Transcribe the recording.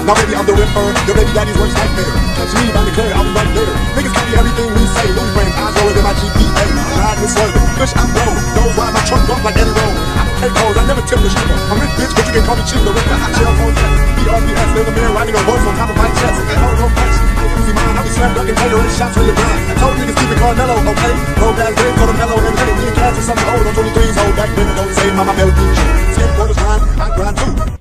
Now baby, I'm the ripper, your baby daddy's worst nightmare. Catch me, I declare I'll be right there. Niggas copy everything we say, Louis friends, eyes rolling in my GPA. Riding and swerving, push I'm low. Those ride my truck off like Eddie Roll. I don't take hoes, I never tip the stripper. I'm rich bitch, but you can call me Chip the Ripper. I shell phone test, BRBS, live a mirror, riding on boats on top of my chest. Hold no punch, I ain't easy mine, I'll be slam ducking catering shots for your grind. I told niggas keep it Carmelo, okay? Roll gas, drink, call them mellow, and hey, me and Cash or something old on 23s, hold back then, don't say mama melody. 10 quarters grind, I grind too.